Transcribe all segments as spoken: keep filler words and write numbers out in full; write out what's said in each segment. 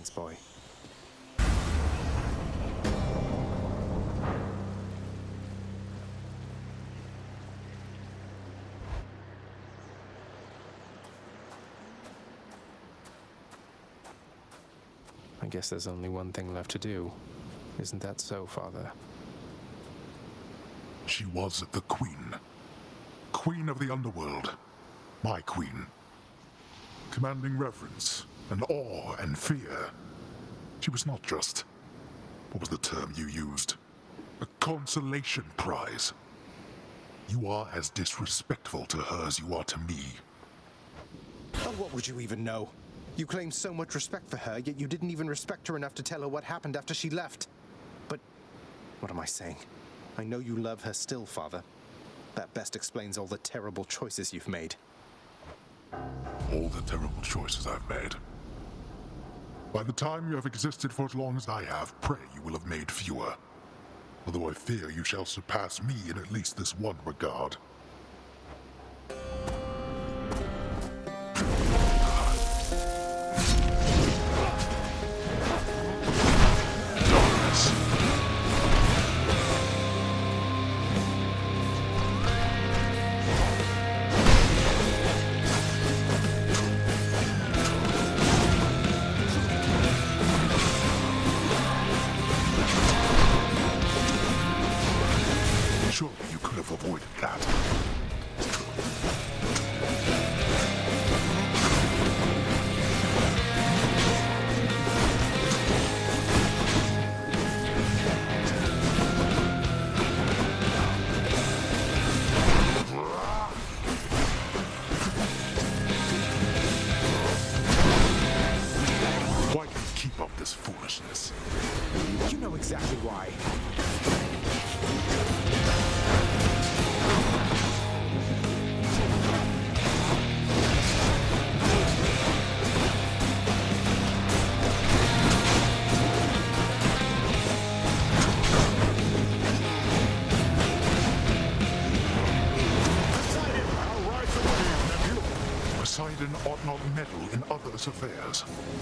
Thanks, boy. I guess there's only one thing left to do. Isn't that so, Father? She was the queen. Queen of the Underworld. My queen. Commanding reverence and awe and fear. She was not just... what was the term you used? A consolation prize. You are as disrespectful to her as you are to me. Oh, what would you even know? You claim so much respect for her, yet you didn't even respect her enough to tell her what happened after she left. But what am I saying? I know you love her still, Father. That best explains all the terrible choices you've made. All the terrible choices I've made. By the time you have existed for as long as I have, pray you will have made fewer. Although I fear you shall surpass me in at least this one regard. Surely you could have avoided that. Why do you keep up this foolishness? You know exactly why. Poseidon ought not meddle in others' affairs.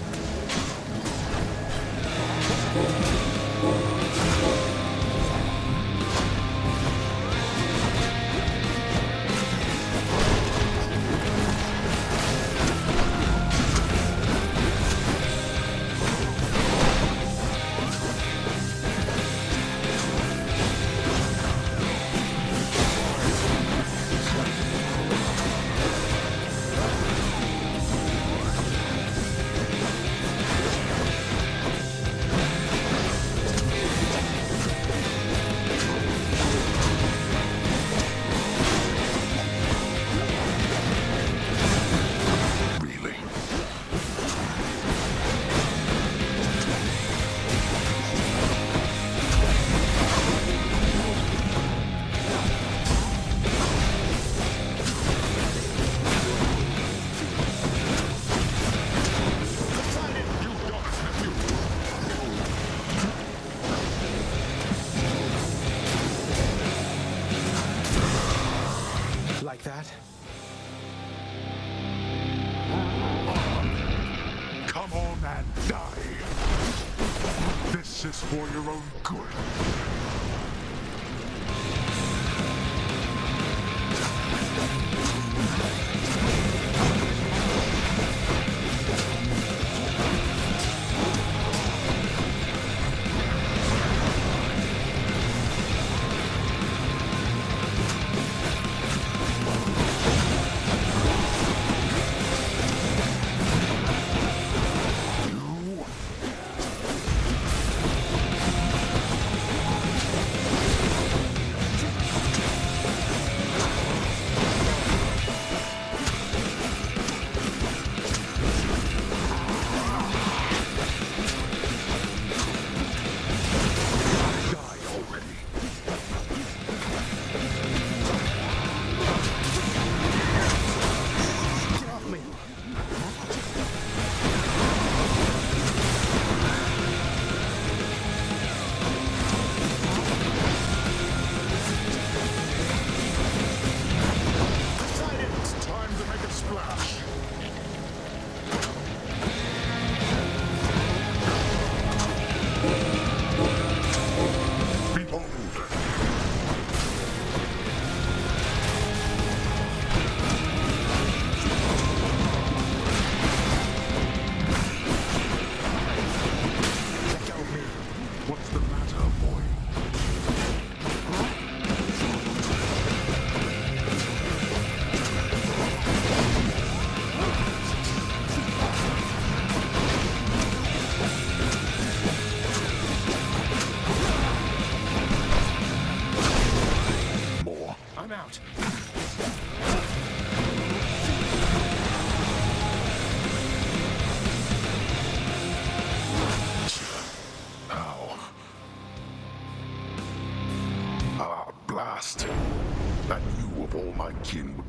Like that? Come on and die. This is for your own good.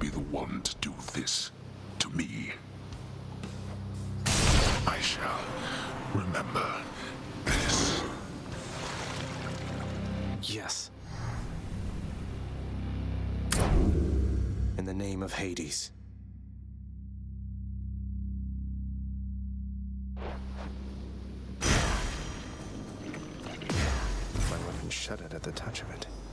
be the one to do this to me. I shall remember this. Yes. In the name of Hades. My weapon shuddered at the touch of it.